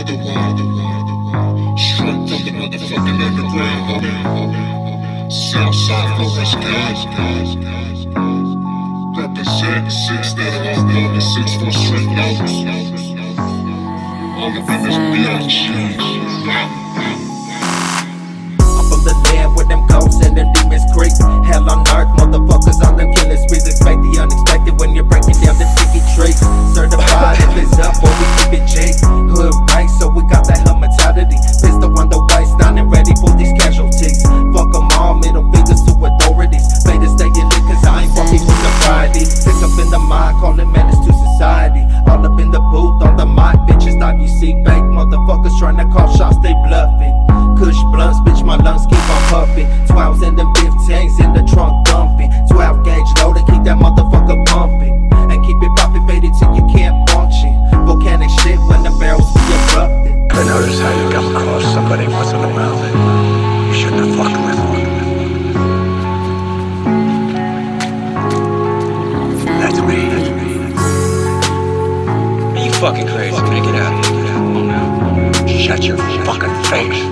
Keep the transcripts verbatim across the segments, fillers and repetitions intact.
another one. Straight from the motherfucking underground. Southside Forest guys. Represent six that are all known six for straight notes. All up in this bitch. I'm from the land where them ghosts and them demons creep. Hell on earth, motherfuckers on them killing sprees. Expect the unexpected when you're breaking down the sticky traits. Certified if it's up or we keep it J. Hood right, so we got that hell mentality. Pistol on the waist, down and ready for these casualties. Fuck them all, middle fingers to authorities. Better stay in lit cause I ain't fucking with the Friday. Sick up in the mind, calling menace to society. All up in the booth, on the mic, bitches stop you see fake motherfuckers trying to call shots, they bluffing. Kush blunts, bitch, my lungs keep on puffing. Twelves and them fifteens in the trunk dumping. Twelve gauge load and keep that motherfucker pumping. And keep it popping, faded till you can't function. Volcanic shit when the barrels be erupting. I notice how you come across somebody once in a while that you shouldn't have fucked with. That's me. Are you fucking crazy? Man, get out of here. Get out. Oh, no. Shut your fucking face.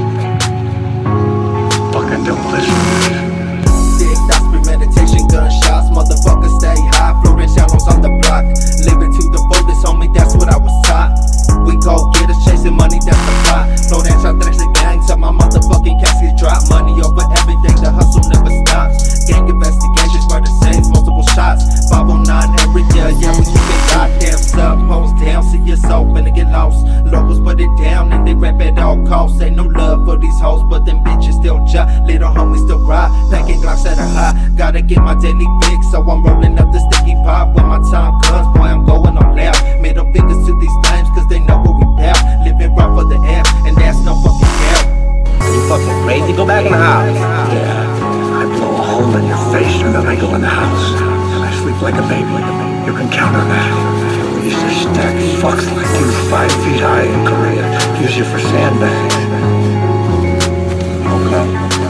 Fucking don't listen. Sick, that's premeditation, gunshots. Motherfuckers stay high, floating shallows on the block. Living to the fullest, homie, that's what I was taught. We go get us, chasing money, that's the plot. Flow dance out there, the gang, till my motherfucking caskets drop. Money over everything, the hustle never stops. Gang investigations, murder scenes, multiple shots. five oh nine area, yeah, we keep it goddamn sub. Post down, see your soul, finna get lost. Locals put it down and they rap at all costs. Ain't no love for these hoes, but them bitches still jot. Little homies still ride, packing Glocks at a high. Gotta get my daily fix, so I'm rolling up the sticky pop. When my time comes, boy, I'm going on loud. Middle fingers to these flames, cause they know what we bout. Living rough for the air, and that's no fucking hell. Are you fucking crazy? Go back in the house. Yeah, I blow a hole in your face and then I go in the house. And I sleep like a baby. You can count on that. We used to stack fucks like you five feet high in Korea. Use you for sandbags. Okay.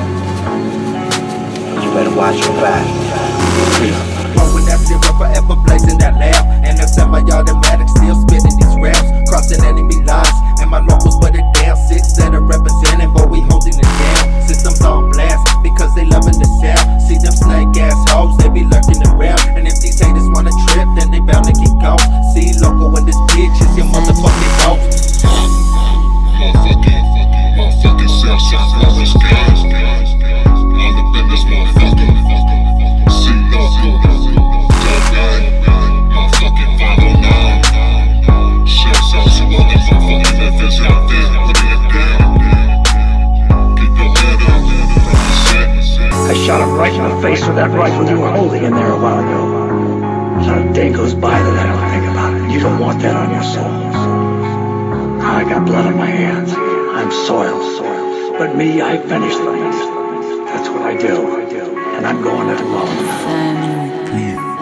You better watch your back. Rolling that zero, forever blazing that loud. And them semi-automatic still spitting these raps. Crossing enemy lines, and my locals put it down. Six that are representing, but we holding it down. Systems on blast, because they loving the sound. See them snake ass hoes, they be lurking around. And if these haters wanna trip, then they bound to get ghost. See local in this bitch, is your motherfucking ghost. Motherfucking, motherfucking Southside Forest guys. All up in this motherfucker. See local, dub gang, motherfucking five oh nine. Shouts out to all the motherfucking Memphis out there, putting it down. Keep your head up, represent. I shot him right in the face with that rifle you were holding in there a while ago. Not a day goes by that I don't think about it. You don't want that on your soul. I got blood on my hands. I'm soiled. But me, I finish things. That's what I do. And I'm going it alone.